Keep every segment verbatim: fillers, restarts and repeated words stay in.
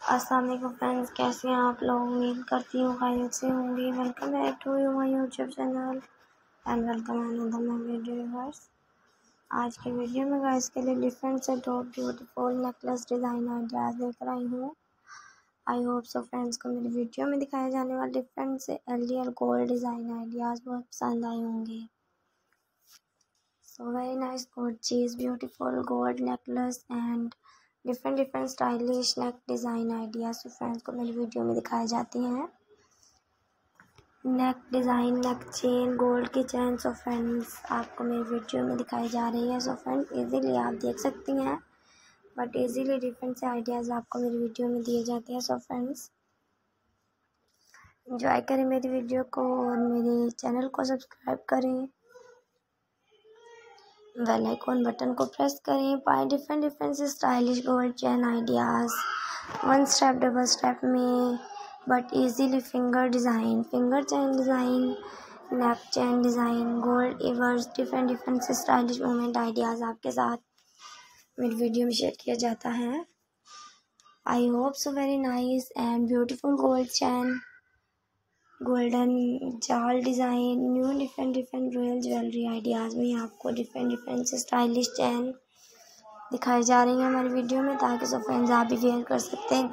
अस्सलाम वालेकुम फ्रेंड्स, कैसे हैं आप लोग। उम्मीद करती हूँ खैरियत से होंगे। Welcome back to you my YouTube channel and welcome another my video viewers. आज की वीडियो में गाइस के लिए डिफरेंट से दो ब्यूटीफुल नेकलेस डिज़ाइन आइडियाज़ लेकर आई हूँ। आई होप सो फ्रेंड्स को मेरी वीडियो में दिखाए जाने वाले डिफरेंट से एल और गोल्ड डिज़ाइन आइडियाज़ बहुत पसंद आए होंगे। सो वेरी नाइस चीज़ beautiful gold necklace and different different stylish neck design ideas friends को मेरी वीडियो में दिखाए जाते हैं। Neck design, neck chain, gold की चैन सो फ्रेंड्स आपको मेरी वीडियो में दिखाई जा रही है। सो फ्रेंड्स इजीली आप देख सकती हैं, बट इजीली डिफरेंट से आइडियाज़ आपको मेरी वीडियो में दिए जाते हैं। सो फ्रेंड्स एंजॉय करें मेरी वीडियो को और मेरे चैनल को सब्सक्राइब करें, बेल आइकॉन बटन को प्रेस करें। पाए डिफरेंट डिफरेंट से stylish gold chain ideas one step double step में, but easily finger design, finger chain design, neck chain design, gold इवर्स, डिफरेंट डिफरेंट से स्टाइलिश मोमेंट आइडियाज़ आपके साथ मेरी वीडियो में शेयर किया जाता है। I hope so very nice and beautiful gold chain, golden जाल design, new different different royal jewellery ideas में आपको डिफरेंट डिफरेंट से स्टाइलिश चैन दिखाई जा रही है हमारी वीडियो में, ताकि सो फ्रेंड्स आप भी वेयर कर सकते हैं।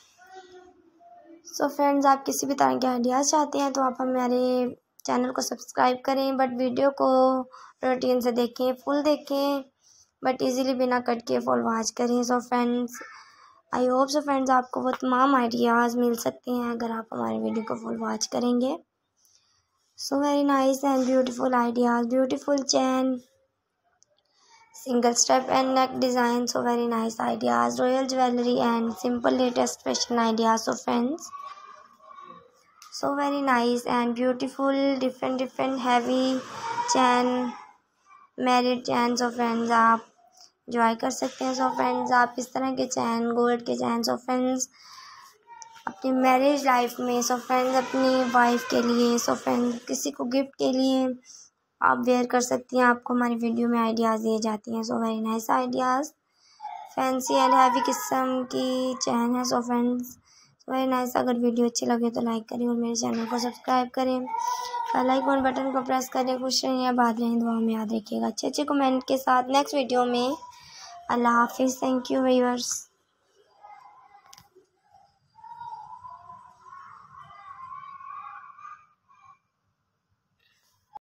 सो फ्रेंड्स आप किसी भी तरह के आइडियाज़ चाहते हैं तो आप हमारे चैनल को सब्सक्राइब करें, बट वीडियो को रूटीन से देखें, फुल देखें, बट इजीली बिना कट के फुल वॉच करें। So friends I hope so friends आपको वो तमाम आइडियाज़ मिल सकते हैं अगर आप हमारे वीडियो को फुल वॉच करेंगे। So very nice and beautiful ideas, beautiful chain, single step and neck design, so very nice ideas, royal jewellery and simple latest fashion ideas. So friends so very nice and beautiful different different heavy chain, married chain. So friends आप enjoy कर सकते हैं। सो friends आप इस तरह के chain, gold के chain so friends अपनी मैरिज लाइफ में, सो फ्रेंड्स अपनी वाइफ के लिए, सो फ्रेंड्स किसी को गिफ्ट के लिए आप वेयर कर सकती हैं। आपको हमारी वीडियो में आइडियाज़ दिए जाती हैं। So very nice ideas, fancy and heavy किस्म की चैन है। So friends very nice. अगर वीडियो अच्छी लगे तो लाइक करें और मेरे चैनल को सब्सक्राइब करें, बेल आइकॉन बटन को प्रेस करें। खुश रहें या बात रहें, दुआ में याद रखिएगा अच्छे अच्छे कमेंट के साथ नेक्स्ट वीडियो में। अल्लाह हाफिज़, थैंक यू व्यूअर्स।